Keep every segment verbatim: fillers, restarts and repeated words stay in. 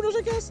no sé qué es.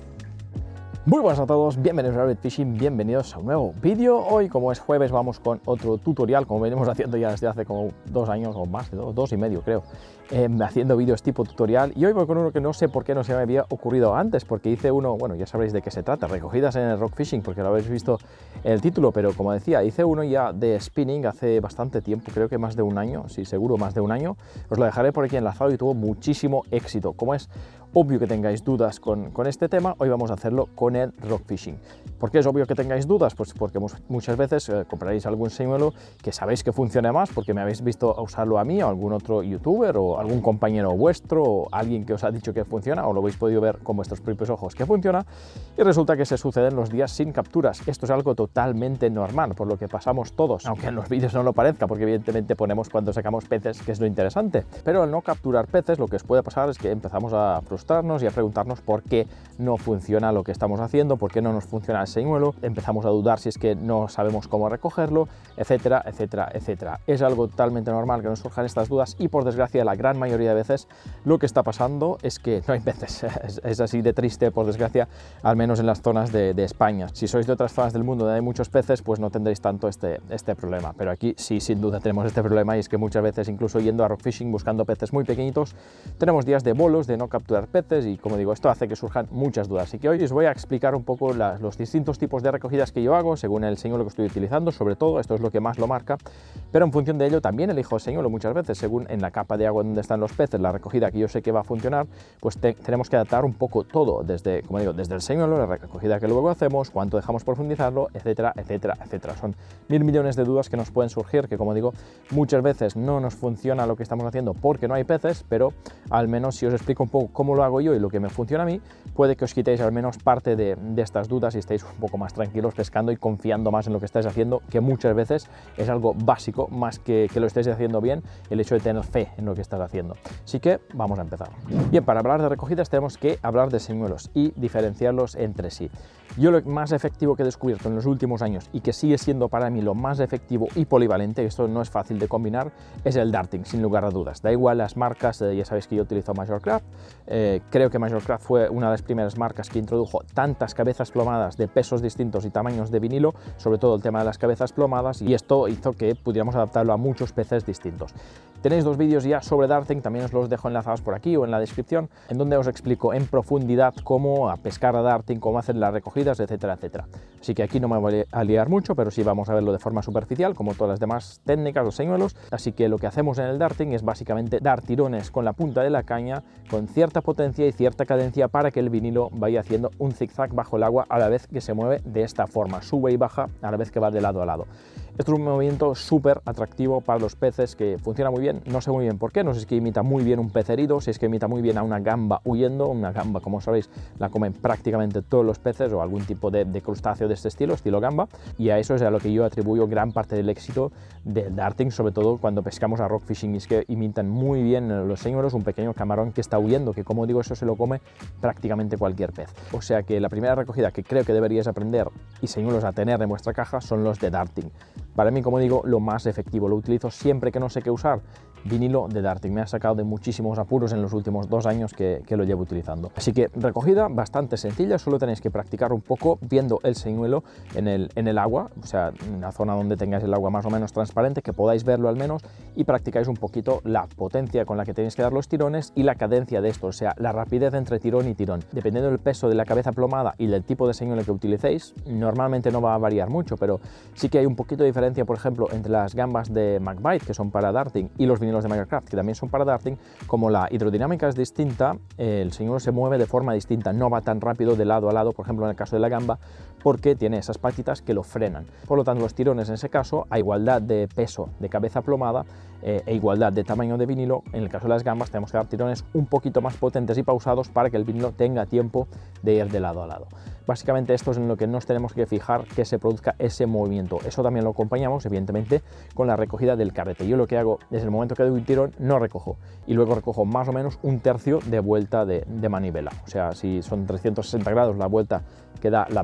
Muy buenas a todos, bienvenidos a Rabbit Fishing, bienvenidos a un nuevo vídeo. Hoy, como es jueves, vamos con otro tutorial, como venimos haciendo ya desde hace como dos años o más, dos, dos y medio creo, eh, haciendo vídeos tipo tutorial. Y hoy voy con uno que no sé por qué no se me había ocurrido antes, porque hice uno, bueno, ya sabréis de qué se trata, recogidas en el rock fishing, porque lo habéis visto en el título, pero como decía, hice uno ya de spinning hace bastante tiempo, creo que más de un año, sí, seguro más de un año. Os lo dejaré por aquí enlazado y tuvo muchísimo éxito. Como es obvio que tengáis dudas con, con este tema, hoy vamos a hacerlo con el rock fishing. ¿Por qué es obvio que tengáis dudas? Pues porque muchas veces eh, compraréis algún señuelo que sabéis que funciona más porque me habéis visto usarlo a mí o a algún otro youtuber o algún compañero vuestro o alguien que os ha dicho que funciona o lo habéis podido ver con vuestros propios ojos que funciona y resulta que se suceden los días sin capturas. Esto es algo totalmente normal, por lo que pasamos todos, aunque en los vídeos no lo parezca, porque evidentemente ponemos cuando sacamos peces, que es lo interesante. Pero al no capturar peces, lo que os puede pasar es que empezamos a frustrarnos y a preguntarnos por qué no funciona lo que estamos haciendo, por qué no nos funciona el señuelo, empezamos a dudar si es que no sabemos cómo recogerlo, etcétera, etcétera, etcétera. Es algo totalmente normal que nos surjan estas dudas y por desgracia la gran mayoría de veces lo que está pasando es que no hay peces. Es, es así de triste, por desgracia, al menos en las zonas de, de España. Si sois de otras zonas del mundo donde hay muchos peces, pues no tendréis tanto este, este problema, pero aquí sí, sin duda tenemos este problema y es que muchas veces, incluso yendo a rock fishing buscando peces muy pequeñitos, tenemos días de bolos, de no capturar peces y, como digo, esto hace que surjan muchas dudas. Así que hoy os voy a explicar un poco las, los distintos tipos de recogidas que yo hago según el señuelo que estoy utilizando, sobre todo, esto es lo que más lo marca, pero en función de ello también elijo el señuelo muchas veces, según en la capa de agua donde están los peces, la recogida que yo sé que va a funcionar, pues te, tenemos que adaptar un poco todo, desde, como digo, desde el señuelo, la recogida que luego hacemos, cuánto dejamos profundizarlo, etcétera, etcétera, etcétera. Son mil millones de dudas que nos pueden surgir, que como digo, muchas veces no nos funciona lo que estamos haciendo porque no hay peces, pero al menos si os explico un poco cómo lo hago yo y lo que me funciona a mí, puede que os quitéis al menos parte de, de estas dudas y estéis un poco más tranquilos pescando y confiando más en lo que estáis haciendo, que muchas veces es algo básico, más que que lo estéis haciendo bien, el hecho de tener fe en lo que estás haciendo. Así que vamos a empezar. Bien, para hablar de recogidas tenemos que hablar de señuelos y diferenciarlos entre sí. Yo lo más efectivo que he descubierto en los últimos años y que sigue siendo para mí lo más efectivo y polivalente, esto no es fácil de combinar, es el darting, sin lugar a dudas. Da igual las marcas, eh, ya sabéis que yo utilizo Majorcraft, eh, creo que Majorcraft fue una de las primeras marcas que introdujo tantas cabezas plomadas de pesos distintos y tamaños de vinilo, sobre todo el tema de las cabezas plomadas, y esto hizo que pudiéramos adaptarlo a muchos peces distintos. Tenéis dos vídeos ya sobre darting, también os los dejo enlazados por aquí o en la descripción, en donde os explico en profundidad cómo a pescar a darting, cómo hacer las recogidas, etcétera, etcétera. Así que aquí no me voy a liar mucho, pero sí vamos a verlo de forma superficial, como todas las demás técnicas o señuelos. Así que lo que hacemos en el darting es básicamente dar tirones con la punta de la caña con cierta potencia y cierta cadencia para que el vinilo vaya haciendo un zigzag bajo el agua a la vez que se mueve de esta forma, sube y baja a la vez que va de lado a lado. Esto es un movimiento súper atractivo para los peces que funciona muy bien, no sé muy bien por qué, no sé si es que imita muy bien un pez herido, si es que imita muy bien a una gamba huyendo, una gamba, como sabéis, la comen prácticamente todos los peces o algún tipo de, de crustáceo de este estilo, estilo gamba, y a eso es a lo que yo atribuyo gran parte del éxito del darting, sobre todo cuando pescamos a rock fishing, y es que imitan muy bien los señuelos un pequeño camarón que está huyendo, que como digo, eso se lo come prácticamente cualquier pez. O sea que la primera recogida que creo que deberíais aprender y señuelos a tener en vuestra caja son los de darting. Para mí, como digo, lo más efectivo, lo utilizo siempre que no sé qué usar, vinilo de darting. Me ha sacado de muchísimos apuros en los últimos dos años que, que lo llevo utilizando. Así que recogida bastante sencilla, solo tenéis que practicar un poco viendo el señuelo en el, en el agua, o sea, en una zona donde tengáis el agua más o menos transparente, que podáis verlo al menos, y practicáis un poquito la potencia con la que tenéis que dar los tirones y la cadencia de esto, o sea, la rapidez entre tirón y tirón. Dependiendo del peso de la cabeza plomada y del tipo de señuelo que utilicéis, normalmente no va a variar mucho, pero sí que hay un poquito de diferencia, por ejemplo, entre las gambas de McBite, que son para darting, y los vinilos de Majorcraft, que también son para darting. Como la hidrodinámica es distinta, el señuelo se mueve de forma distinta, no va tan rápido de lado a lado, por ejemplo en el caso de la gamba, porque tiene esas patitas que lo frenan. Por lo tanto, los tirones en ese caso, a igualdad de peso de cabeza plomada eh, e igualdad de tamaño de vinilo, en el caso de las gambas tenemos que dar tirones un poquito más potentes y pausados para que el vinilo tenga tiempo de ir de lado a lado. Básicamente esto es en lo que nos tenemos que fijar, que se produzca ese movimiento. Eso también lo acompañamos, evidentemente, con la recogida del carrete. Yo lo que hago, desde el momento que doy un tirón, no recojo. Y luego recojo más o menos un tercio de vuelta de, de manivela. O sea, si son trescientos sesenta grados la vuelta que da la manivela del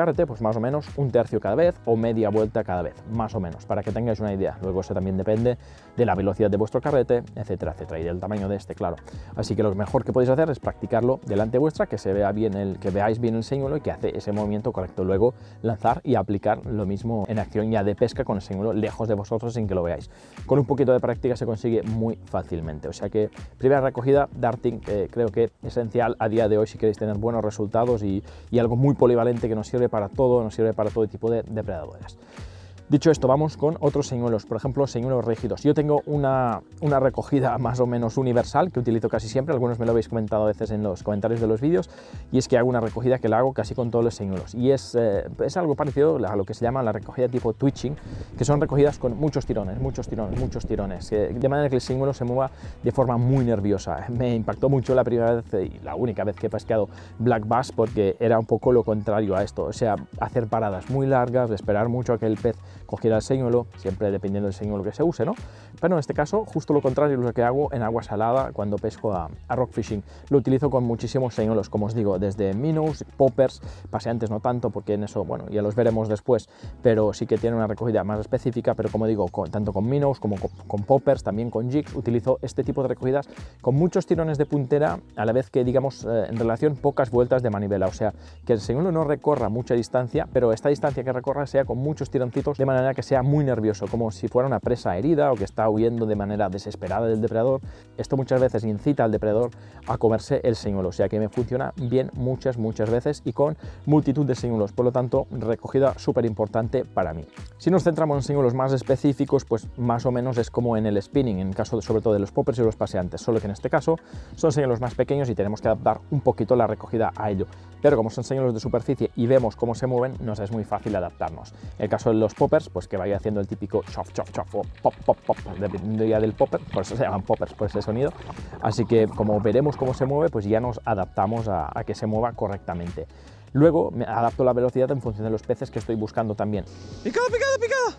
carrete, pues más o menos un tercio cada vez o media vuelta cada vez, más o menos, para que tengáis una idea. Luego eso también depende de la velocidad de vuestro carrete, etcétera, etcétera, y del tamaño de este, claro. Así que lo mejor que podéis hacer es practicarlo delante vuestra, que se vea bien el, que veáis bien el señuelo y que hace ese movimiento correcto. Luego lanzar y aplicar lo mismo en acción ya de pesca con el señuelo lejos de vosotros sin que lo veáis. Con un poquito de práctica se consigue muy fácilmente. O sea que primera recogida, darting, eh, creo que esencial a día de hoy si queréis tener buenos resultados y, y algo muy polivalente que nos sirve para todo, nos sirve para todo tipo de depredadores. Dicho esto, vamos con otros señuelos, por ejemplo, señuelos rígidos. Yo tengo una, una recogida más o menos universal que utilizo casi siempre, algunos me lo habéis comentado a veces en los comentarios de los vídeos, y es que hago una recogida que la hago casi con todos los señuelos, y es, eh, es algo parecido a lo que se llama la recogida tipo twitching, que son recogidas con muchos tirones, muchos tirones, muchos tirones, eh, de manera que el señuelo se mueva de forma muy nerviosa. Me impactó mucho la primera vez y la única vez que he pescado black bass porque era un poco lo contrario a esto, o sea, hacer paradas muy largas, esperar mucho a que el pez cogiera el señuelo, siempre dependiendo del señuelo que se use, ¿no? Pero en este caso, justo lo contrario es lo que hago en agua salada cuando pesco a, a rock fishing. Lo utilizo con muchísimos señuelos, como os digo, desde minnows, poppers, paseantes no tanto, porque en eso, bueno, ya los veremos después, pero sí que tiene una recogida más específica, pero como digo, con, tanto con minnows como con, con poppers, también con jigs, utilizo este tipo de recogidas con muchos tirones de puntera, a la vez que, digamos, eh, en relación pocas vueltas de manivela, o sea, que el señuelo no recorra mucha distancia, pero esta distancia que recorra sea con muchos tironcitos, de manera que sea muy nervioso, como si fuera una presa herida o que está huyendo de manera desesperada del depredador. Esto muchas veces incita al depredador a comerse el señuelo, o sea que me funciona bien muchas, muchas veces y con multitud de señuelos, por lo tanto, recogida súper importante para mí. Si nos centramos en señuelos más específicos, pues más o menos es como en el spinning, en el caso de, sobre todo de los poppers y los paseantes, solo que en este caso son señuelos más pequeños y tenemos que adaptar un poquito la recogida a ello. Pero como son señuelos de superficie y vemos cómo se mueven, nos es muy fácil adaptarnos. En el caso de los poppers, pues que vaya haciendo el típico chof, chof, chof o pop, pop, pop, dependiendo ya del popper, por eso se llaman poppers, por ese sonido. Así que como veremos cómo se mueve, pues ya nos adaptamos a, a que se mueva correctamente. Luego me adapto la velocidad en función de los peces que estoy buscando también. ¡Picada, picada, picada!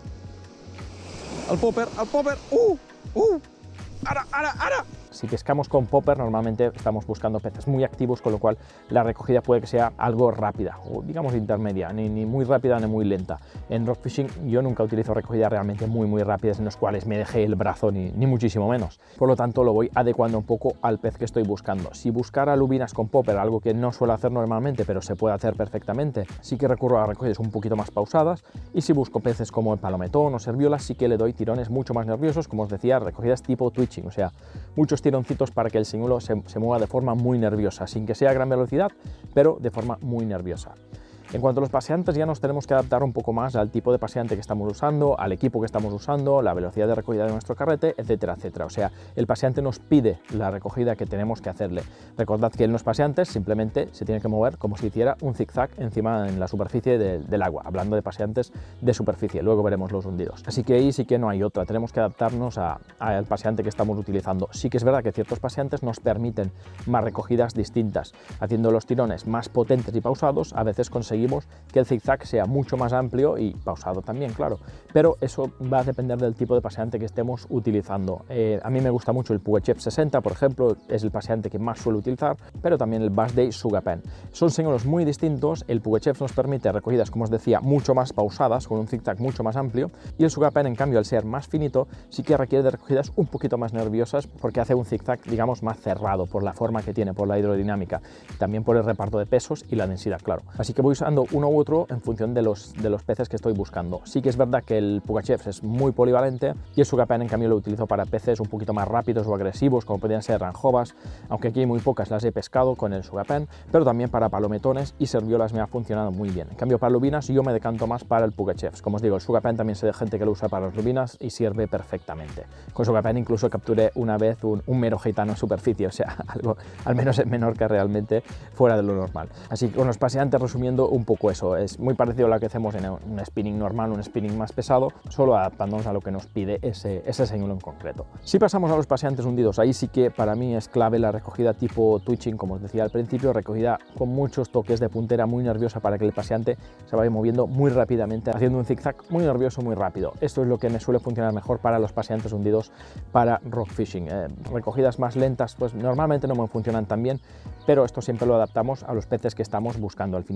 Al popper, al popper, ¡uh! ¡uh! ¡Ara, ara, ara! Si pescamos con popper, normalmente estamos buscando peces muy activos, con lo cual la recogida puede que sea algo rápida, o digamos intermedia, ni, ni muy rápida ni muy lenta. En rock fishing yo nunca utilizo recogidas realmente muy muy rápidas en las cuales me deje el brazo, ni, ni muchísimo menos. Por lo tanto, lo voy adecuando un poco al pez que estoy buscando. Si buscara lubinas con popper, algo que no suelo hacer normalmente, pero se puede hacer perfectamente, sí que recurro a recogidas un poquito más pausadas. Y si busco peces como el palometón o serviolas, sí que le doy tirones mucho más nerviosos, como os decía, recogidas tipo twitching, o sea, muchos tironcitos para que el señuelo se, se mueva de forma muy nerviosa, sin que sea a gran velocidad, pero de forma muy nerviosa. En cuanto a los paseantes, ya nos tenemos que adaptar un poco más al tipo de paseante que estamos usando, al equipo que estamos usando, la velocidad de recogida de nuestro carrete, etcétera, etcétera. O sea, el paseante nos pide la recogida que tenemos que hacerle. Recordad que en los paseantes simplemente se tiene que mover como si hiciera un zigzag encima en la superficie de, del agua, hablando de paseantes de superficie, luego veremos los hundidos. Así que ahí sí que no hay otra, tenemos que adaptarnos a, a, al paseante que estamos utilizando. Sí que es verdad que ciertos paseantes nos permiten más recogidas distintas, haciendo los tirones más potentes y pausados, a veces conseguimos que el zigzag sea mucho más amplio y pausado también, claro, pero eso va a depender del tipo de paseante que estemos utilizando. Eh, a mí me gusta mucho el Pugachev sesenta, por ejemplo, es el paseante que más suelo utilizar, pero también el Bass Day Sugapen. Son señuelos muy distintos. El Pugachev nos permite recogidas, como os decía, mucho más pausadas, con un zigzag mucho más amplio, y el Sugapen, en cambio, al ser más finito, sí que requiere de recogidas un poquito más nerviosas porque hace un zigzag, digamos, más cerrado por la forma que tiene, por la hidrodinámica, también por el reparto de pesos y la densidad, claro. Así que voy usando uno u otro en función de los, de los peces que estoy buscando. Sí que es verdad que el Pugachev es muy polivalente y el Sugapen, en cambio, lo utilizo para peces un poquito más rápidos o agresivos, como podrían ser ranjovas, aunque aquí hay muy pocas las he pescado con el Sugapen, pero también para palometones y serviolas me ha funcionado muy bien. En cambio, para lubinas yo me decanto más para el Pugachev. Como os digo, el Sugapen también sé de gente que lo usa para las lubinas y sirve perfectamente. Con Sugapen incluso capturé una vez un, un mero gitano en superficie, o sea, algo al menos es menor que realmente fuera de lo normal. Así que con los paseantes, resumiendo un poco eso, es muy parecido a lo que hacemos en un spinning normal, un spinning más pesado, solo adaptándonos a lo que nos pide ese, ese señuelo en concreto. Si pasamos a los paseantes hundidos, ahí sí que para mí es clave la recogida tipo twitching, como os decía al principio, recogida con muchos toques de puntera muy nerviosa para que el paseante se vaya moviendo muy rápidamente, haciendo un zigzag muy nervioso, muy rápido. Esto es lo que me suele funcionar mejor para los paseantes hundidos para rock fishing. Eh, recogidas más lentas, pues normalmente no me funcionan tan bien, pero esto siempre lo adaptamos a los peces que estamos buscando al fin y al cabo.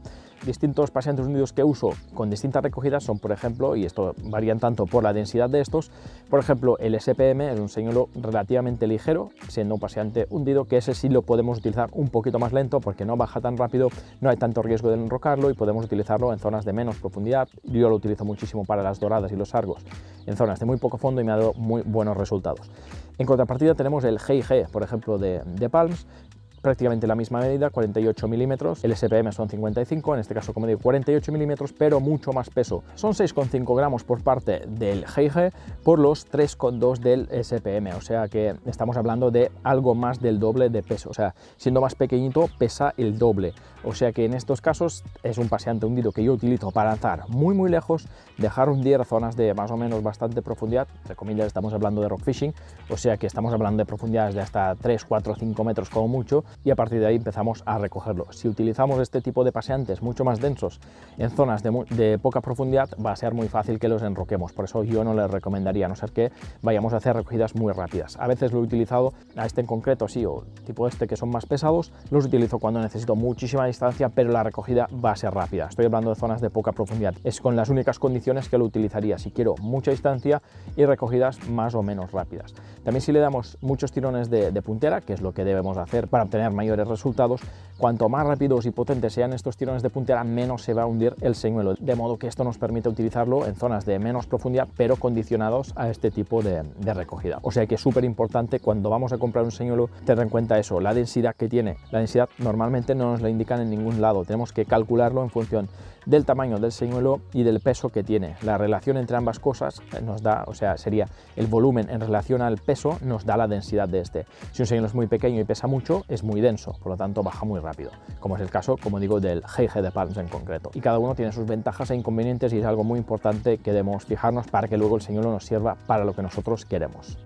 Distintos paseantes hundidos que uso con distintas recogidas son, por ejemplo, y esto varían tanto por la densidad de estos, por ejemplo, el S P M es un señuelo relativamente ligero, siendo un paseante hundido, que ese sí lo podemos utilizar un poquito más lento porque no baja tan rápido, no hay tanto riesgo de enrocarlo y podemos utilizarlo en zonas de menos profundidad. Yo lo utilizo muchísimo para las doradas y los sargos en zonas de muy poco fondo y me ha dado muy buenos resultados. En contrapartida tenemos el G y G, por ejemplo, de, de Palms, prácticamente la misma medida, cuarenta y ocho milímetros, el S P M son cincuenta y cinco, en este caso como digo cuarenta y ocho milímetros, pero mucho más peso. Son seis coma cinco gramos por parte del G y G por los tres coma dos del S P M, o sea que estamos hablando de algo más del doble de peso, o sea, siendo más pequeñito pesa el doble, o sea que en estos casos es un paseante hundido que yo utilizo para lanzar muy muy lejos, dejar hundir zonas de más o menos bastante profundidad, entre comillas estamos hablando de rock fishing, o sea que estamos hablando de profundidades de hasta tres, cuatro, cinco metros como mucho, y a partir de ahí empezamos a recogerlo. Si utilizamos este tipo de paseantes mucho más densos en zonas de, de poca profundidad, va a ser muy fácil que los enroquemos, por eso yo no les recomendaría, a no ser que vayamos a hacer recogidas muy rápidas. A veces lo he utilizado, a este en concreto sí, o tipo este que son más pesados, los utilizo cuando necesito muchísima distancia, pero la recogida va a ser rápida. Estoy hablando de zonas de poca profundidad, es con las únicas condiciones que lo utilizaría, si quiero mucha distancia y recogidas más o menos rápidas. También si le damos muchos tirones de, de puntera, que es lo que debemos hacer para obtener mayores resultados, cuanto más rápidos y potentes sean estos tirones de puntera, menos se va a hundir el señuelo, de modo que esto nos permite utilizarlo en zonas de menos profundidad, pero condicionados a este tipo de, de recogida. O sea que es súper importante cuando vamos a comprar un señuelo tener en cuenta eso, la densidad que tiene. La densidad normalmente no nos la indican en ningún lado, tenemos que calcularlo en función del tamaño del señuelo y del peso que tiene. La relación entre ambas cosas nos da, o sea, sería el volumen en relación al peso nos da la densidad de este. Si un señuelo es muy pequeño y pesa mucho, es muy denso, por lo tanto baja muy rápido, como es el caso, como digo, del G y G de Palms en concreto. Y cada uno tiene sus ventajas e inconvenientes y es algo muy importante que debemos fijarnos para que luego el señuelo nos sirva para lo que nosotros queremos.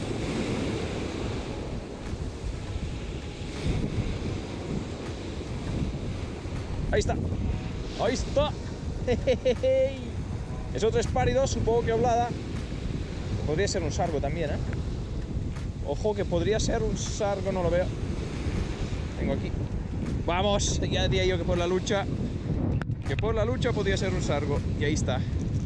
Ahí está, ahí está. Es otro espárido, supongo que oblada. Podría ser un sargo también, ¿eh? Ojo que podría ser un sargo, no lo veo. Tengo aquí. Vamos, ya diría yo que por la lucha, que por la lucha podría ser un sargo. Y ahí está.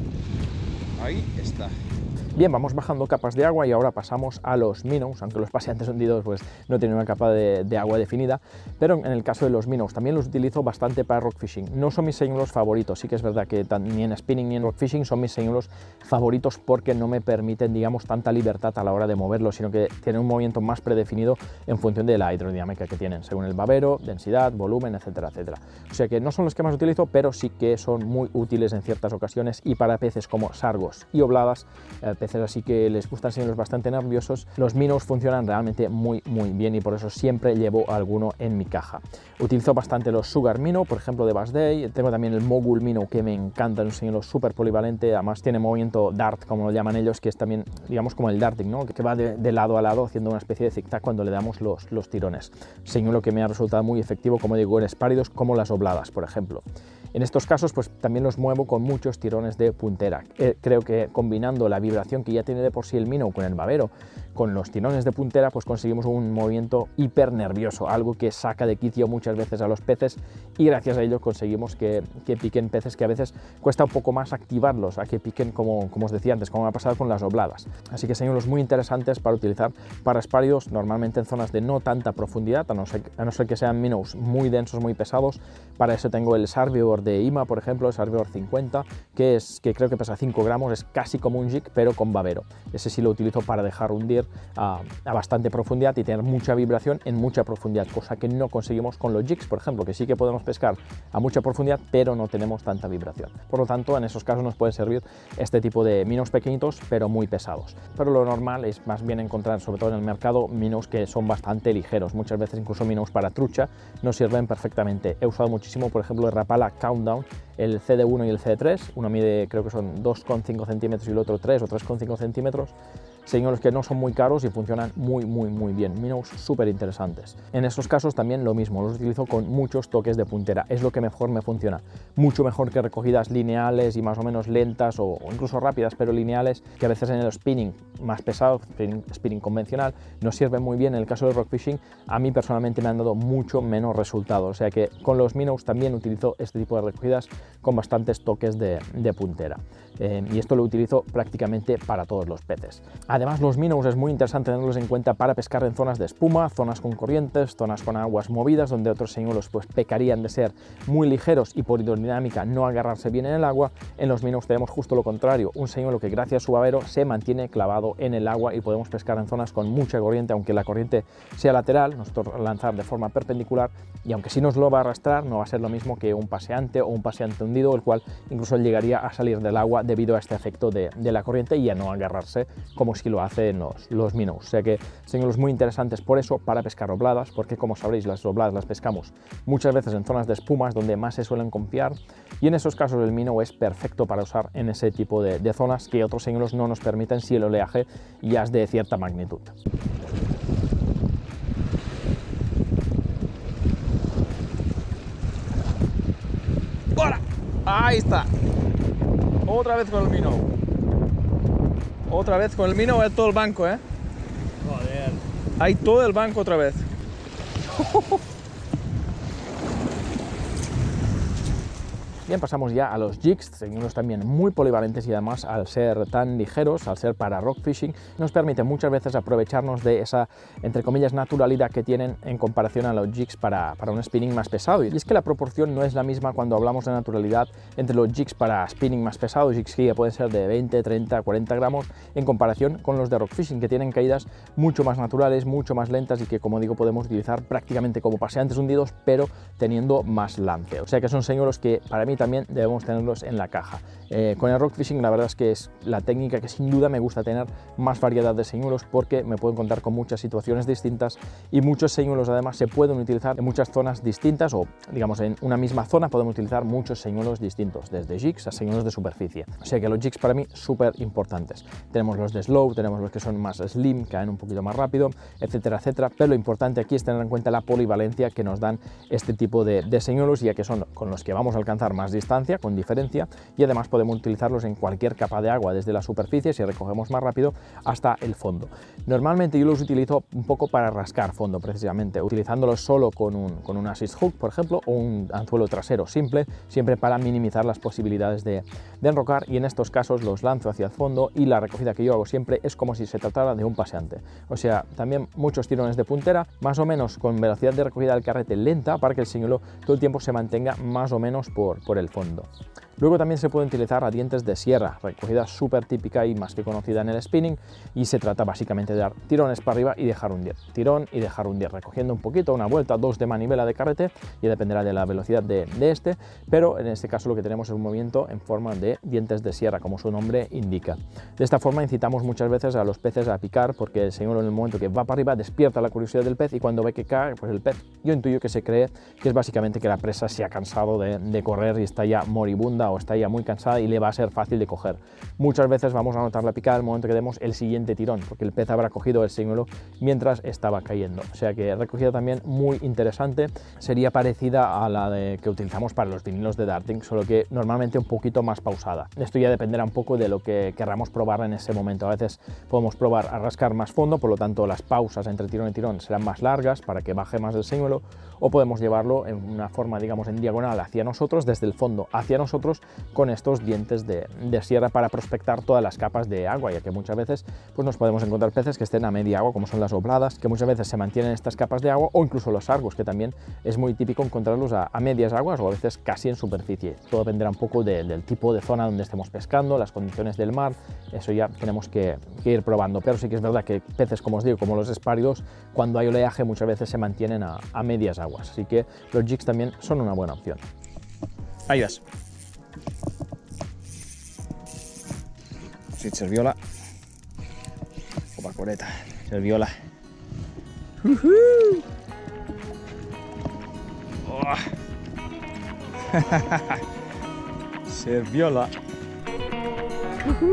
Ahí está. Bien, vamos bajando capas de agua y ahora pasamos a los minnows, aunque los paseantes hundidos pues, no tienen una capa de, de agua definida, pero en el caso de los minnows también los utilizo bastante para rock fishing. No son mis señuelos favoritos, sí que es verdad que ni en spinning ni en rock fishing son mis señuelos favoritos porque no me permiten, digamos, tanta libertad a la hora de moverlos, sino que tienen un movimiento más predefinido en función de la hidrodinámica que tienen, según el babero, densidad, volumen, etcétera, etcétera. O sea que no son los que más utilizo, pero sí que son muy útiles en ciertas ocasiones y para peces como sargos y obladas, eh, peces así que les gustan señuelos bastante nerviosos, los minnows funcionan realmente muy muy bien y por eso siempre llevo alguno en mi caja. Utilizo bastante los sugar minnow, por ejemplo de Bass Day, tengo también el mogul minnow que me encanta, es un señuelo súper polivalente, además tiene movimiento dart como lo llaman ellos, que es también digamos como el darting, ¿no? Que va de, de lado a lado haciendo una especie de zigzag cuando le damos los, los tirones. Señuelo que me ha resultado muy efectivo, como digo, en espáridos como las obladas, por ejemplo. En estos casos pues también los muevo con muchos tirones de puntera. Eh, creo que combinando la vibración que ya tiene de por sí el minnow con el babero, con los tirones de puntera, pues conseguimos un movimiento hiper nervioso, algo que saca de quicio muchas veces a los peces y gracias a ello conseguimos que, que piquen peces que a veces cuesta un poco más activarlos, a que piquen como, como os decía antes, como ha pasado con las obladas. Así que señuelos muy interesantes para utilizar para espáridos, normalmente en zonas de no tanta profundidad, a no ser, a no ser que sean minnows muy densos, muy pesados. Para eso tengo el Sarvivor de I M A, por ejemplo, el Sarvivor cincuenta, que, es, que creo que pesa cinco gramos, es casi como un jig, pero con babero. Ese sí lo utilizo para dejar hundir a, a bastante profundidad y tener mucha vibración en mucha profundidad, cosa que no conseguimos con los jigs, por ejemplo, que sí que podemos pescar a mucha profundidad, pero no tenemos tanta vibración. Por lo tanto, en esos casos nos pueden servir este tipo de minnows pequeñitos, pero muy pesados. Pero lo normal es más bien encontrar, sobre todo en el mercado, minnows que son bastante ligeros. Muchas veces incluso minnows para trucha nos sirven perfectamente. He usado muchísimo, por ejemplo, el Rapala Countdown, el C D uno y el C D tres, uno mide creo que son dos coma cinco centímetros y el otro tres o tres coma cinco centímetros, señuelos que no son muy caros y funcionan muy, muy, muy bien. Minnows súper interesantes. En estos casos también lo mismo, los utilizo con muchos toques de puntera. Es lo que mejor me funciona. Mucho mejor que recogidas lineales y más o menos lentas o, o incluso rápidas, pero lineales, que a veces en el spinning más pesado, spinning, spinning convencional, nos sirve muy bien. En el caso del rock fishing, a mí personalmente me han dado mucho menos resultado. O sea que con los minnows también utilizo este tipo de recogidas con bastantes toques de, de puntera. Eh, y esto lo utilizo prácticamente para todos los peces. Además, los minnows es muy interesante tenerlos en cuenta para pescar en zonas de espuma, zonas con corrientes, zonas con aguas movidas, donde otros señuelos pues pecarían de ser muy ligeros y por hidrodinámica no agarrarse bien en el agua. En los minnows tenemos justo lo contrario, un señuelo que gracias a su babero se mantiene clavado en el agua y podemos pescar en zonas con mucha corriente, aunque la corriente sea lateral, nosotros lanzar de forma perpendicular, y aunque sí nos lo va a arrastrar, no va a ser lo mismo que un paseante o un paseante hundido, el cual incluso llegaría a salir del agua debido a este efecto de, de la corriente y a no agarrarse como si lo hacen los, los minnows. O sea que señuelos muy interesantes por eso, para pescar dobladas, porque como sabréis las dobladas las pescamos muchas veces en zonas de espumas donde más se suelen confiar, y en esos casos el minnow es perfecto para usar en ese tipo de, de zonas que otros señuelos no nos permiten si el oleaje ya es de cierta magnitud. ¡Hola! Ahí está. Otra vez con el minnow. Otra vez con el minnow, hay todo el banco, ¿eh? Joder. Hay todo el banco otra vez. Bien, pasamos ya a los jigs, señuelos también muy polivalentes y además al ser tan ligeros, al ser para rock fishing, nos permite muchas veces aprovecharnos de esa, entre comillas, naturalidad que tienen en comparación a los jigs para, para un spinning más pesado. Y es que la proporción no es la misma cuando hablamos de naturalidad entre los jigs para spinning más pesado, jigs que ya pueden ser de veinte, treinta, cuarenta gramos, en comparación con los de rock fishing, que tienen caídas mucho más naturales, mucho más lentas y que, como digo, podemos utilizar prácticamente como paseantes hundidos, pero teniendo más lance. O sea que son señuelos que para mí también debemos tenerlos en la caja. Eh, con el rock fishing la verdad es que es la técnica que sin duda me gusta tener más variedad de señuelos, porque me puedo encontrar con muchas situaciones distintas y muchos señuelos además se pueden utilizar en muchas zonas distintas, o digamos en una misma zona podemos utilizar muchos señuelos distintos, desde jigs a señuelos de superficie. O sea que los jigs para mí súper importantes. Tenemos los de slow, tenemos los que son más slim, caen un poquito más rápido, etcétera, etcétera, pero lo importante aquí es tener en cuenta la polivalencia que nos dan este tipo de, de señuelos, ya que son con los que vamos a alcanzar más distancia, con diferencia, y además podemos utilizarlos en cualquier capa de agua, desde la superficie, si recogemos más rápido, hasta el fondo. Normalmente yo los utilizo un poco para rascar fondo, precisamente, utilizándolos solo con un, con un assist hook, por ejemplo, o un anzuelo trasero simple, siempre para minimizar las posibilidades de, de enrocar, y en estos casos los lanzo hacia el fondo y la recogida que yo hago siempre es como si se tratara de un paseante. O sea, también muchos tirones de puntera, más o menos con velocidad de recogida del carrete lenta, para que el señuelo todo el tiempo se mantenga más o menos por, por el fondo. Luego también se pueden utilizar a dientes de sierra, recogida súper típica y más que conocida en el spinning, y se trata básicamente de dar tirones para arriba y dejar hundir, tirón y dejar hundir, recogiendo un poquito, una vuelta, dos de manivela de carrete, y dependerá de la velocidad de, de este, pero en este caso lo que tenemos es un movimiento en forma de dientes de sierra, como su nombre indica. De esta forma incitamos muchas veces a los peces a picar, porque el señuelo en el momento que va para arriba despierta la curiosidad del pez, y cuando ve que cae, pues el pez, yo intuyo que se cree que es básicamente que la presa se ha cansado de, de correr y está ya moribunda o está ya muy cansada y le va a ser fácil de coger. Muchas veces vamos a notar la picada al momento que demos el siguiente tirón, porque el pez habrá cogido el señuelo mientras estaba cayendo. O sea que recogida también muy interesante, sería parecida a la de que utilizamos para los vinilos de darting, solo que normalmente un poquito más pausada. Esto ya dependerá un poco de lo que querramos probar en ese momento. A veces podemos probar a rascar más fondo, por lo tanto las pausas entre tirón y tirón serán más largas para que baje más el señuelo, o podemos llevarlo en una forma, digamos, en diagonal hacia nosotros, desde el fondo hacia nosotros, con estos dientes de, de sierra para prospectar todas las capas de agua, ya que muchas veces pues, nos podemos encontrar peces que estén a media agua, como son las obladas, que muchas veces se mantienen en estas capas de agua, o incluso los sargos, que también es muy típico encontrarlos a, a medias aguas o a veces casi en superficie. Todo dependerá un poco de, del tipo de zona donde estemos pescando, las condiciones del mar, eso ya tenemos que, que ir probando, pero sí que es verdad que peces, como os digo, como los espáridos, cuando hay oleaje muchas veces se mantienen a, a medias aguas, así que los jigs también son una buena opción. Ahí vas. Sí, serviola. Opa, coreta. Serviola. Uh-huh. Oh. Serviola. Uh-huh.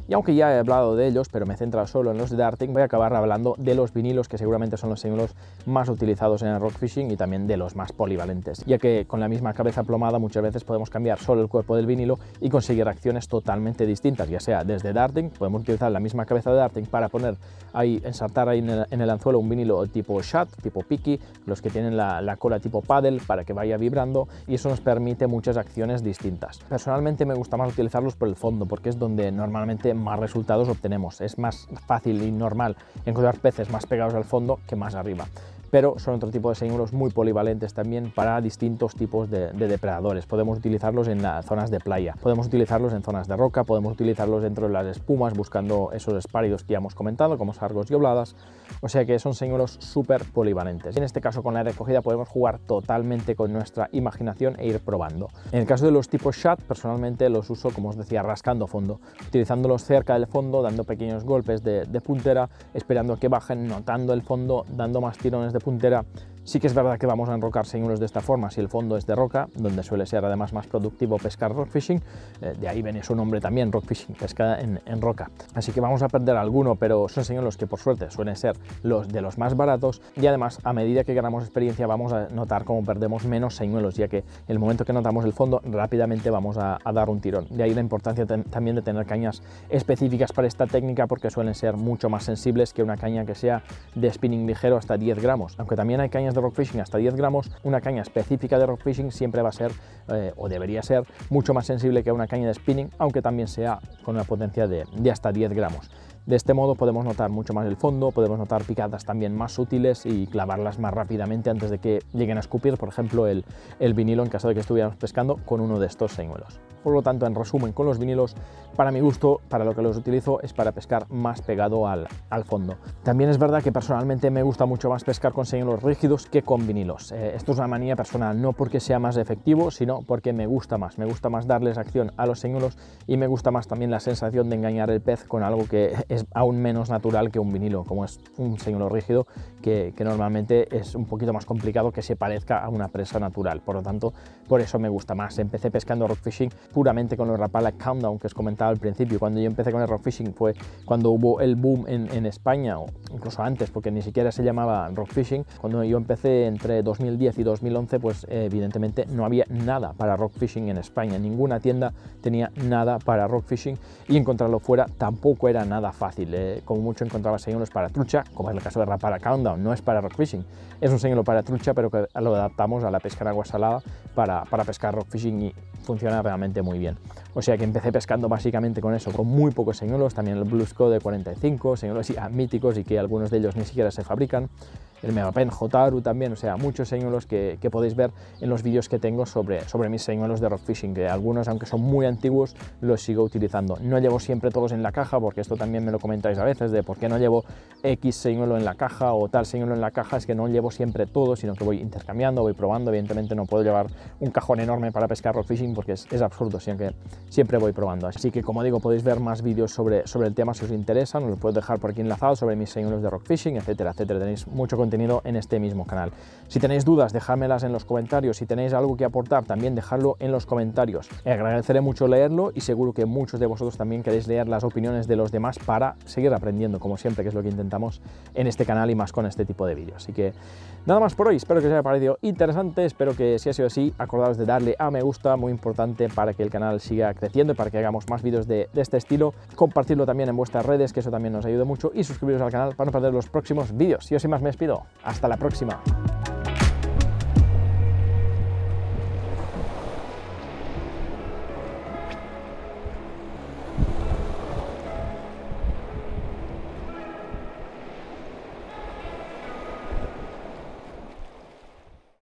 Y aunque ya he hablado de ellos, pero me he centrado solo en los de darting, voy a acabar hablando de los vinilos, que seguramente son los señuelos más utilizados en el rock fishing y también de los más polivalentes, ya que con la misma cabeza plomada muchas veces podemos cambiar solo el cuerpo del vinilo y conseguir acciones totalmente distintas, ya sea desde darting, podemos utilizar la misma cabeza de darting para poner ahí, ensartar ahí en el, en el anzuelo un vinilo tipo shad, tipo piqui, los que tienen la, la cola tipo paddle para que vaya vibrando, y eso nos permite muchas acciones distintas. Personalmente me gusta más utilizarlos por el fondo porque es donde normalmente más resultados obtenemos. Es más fácil y normal encontrar peces más pegados al fondo que más arriba. Pero son otro tipo de señuelos muy polivalentes también para distintos tipos de, de depredadores. Podemos utilizarlos en las zonas de playa, podemos utilizarlos en zonas de roca, podemos utilizarlos dentro de las espumas buscando esos espáridos que ya hemos comentado, como sargos y obladas. O sea que son señuelos súper polivalentes. En este caso, con la recogida podemos jugar totalmente con nuestra imaginación e ir probando. En el caso de los tipos shad, personalmente los uso, como os decía, rascando fondo, utilizándolos cerca del fondo, dando pequeños golpes de, de puntera, esperando que bajen, notando el fondo, dando más tirones de puntera. Sí que es verdad que vamos a enrocar señuelos de esta forma si el fondo es de roca, donde suele ser además más productivo pescar rock fishing, eh, de ahí viene su nombre también, rock fishing, pesca en, en roca. Así que vamos a perder alguno, pero son señuelos que por suerte suelen ser los de los más baratos, y además a medida que ganamos experiencia vamos a notar cómo perdemos menos señuelos, ya que en el momento que notamos el fondo rápidamente vamos a, a dar un tirón. De ahí la importancia también de tener cañas específicas para esta técnica, porque suelen ser mucho más sensibles que una caña que sea de spinning ligero hasta diez gramos, aunque también hay cañas de rock fishing hasta diez gramos. Una caña específica de rock fishing siempre va a ser eh, o debería ser mucho más sensible que una caña de spinning, aunque también sea con una potencia de, de hasta diez gramos. De este modo podemos notar mucho más el fondo, podemos notar picadas también más sutiles y clavarlas más rápidamente antes de que lleguen a escupir, por ejemplo, el, el vinilo en caso de que estuviéramos pescando con uno de estos señuelos. Por lo tanto, en resumen, con los vinilos, para mi gusto, para lo que los utilizo, es para pescar más pegado al, al fondo. También es verdad que personalmente me gusta mucho más pescar con señuelos rígidos que con vinilos. Eh, esto es una manía personal, no porque sea más efectivo, sino porque me gusta más. Me gusta más darles acción a los señuelos y me gusta más también la sensación de engañar el pez con algo que es aún menos natural que un vinilo, como es un señuelo rígido, que, que normalmente es un poquito más complicado que se parezca a una presa natural. Por lo tanto, por eso me gusta más. Empecé pescando rock fishing puramente con los Rapala Countdown que os comentaba al principio. Cuando yo empecé con el rock fishing fue cuando hubo el boom en, en España, o incluso antes, porque ni siquiera se llamaba rock fishing. Cuando yo empecé entre dos mil diez y dos mil once, pues eh, evidentemente no había nada para rock fishing en España. Ninguna tienda tenía nada para rock fishing y encontrarlo fuera tampoco era nada fácil. Eh, como mucho encontraba señuelos para trucha, como es el caso de Rapala Countdown, no es para rock fishing. Es un señuelo para trucha, pero que lo adaptamos a la pesca en agua salada para, para pescar rock fishing y funciona realmente muy bien. O sea que empecé pescando básicamente con eso, con muy pocos señuelos, también el Blue Sco de cuarenta y cinco, señuelos ya míticos y que algunos de ellos ni siquiera se fabrican, el Megapen Hotaru también, o sea, muchos señuelos que, que podéis ver en los vídeos que tengo sobre, sobre mis señuelos de rock fishing, que algunos, aunque son muy antiguos, los sigo utilizando. No llevo siempre todos en la caja, porque esto también me lo comentáis a veces, de por qué no llevo X señuelo en la caja o tal señuelo en la caja. Es que no llevo siempre todo, sino que voy intercambiando, voy probando. Evidentemente no puedo llevar un cajón enorme para pescar rock fishing porque es, es absurdo, sino que siempre voy probando. Así que, como digo, podéis ver más vídeos sobre, sobre el tema si os interesa, os lo puedo dejar por aquí enlazado, sobre mis señuelos de rock fishing, etcétera, etcétera. Tenéis mucho contenido en este mismo canal. Si tenéis dudas, dejádmelas en los comentarios. Si tenéis algo que aportar, también dejadlo en los comentarios. Agradeceré mucho leerlo y seguro que muchos de vosotros también queréis leer las opiniones de los demás para seguir aprendiendo, como siempre, que es lo que intentamos en este canal y más con este tipo de vídeos. Así que nada más por hoy. Espero que os haya parecido interesante. Espero que, si ha sido así, acordaos de darle a me gusta, muy importante para que el canal siga creciendo y para que hagamos más vídeos de, de este estilo. Compartirlo también en vuestras redes, que eso también nos ayuda mucho, y suscribiros al canal para no perder los próximos vídeos. Y yo sin más me despido. Hasta la próxima.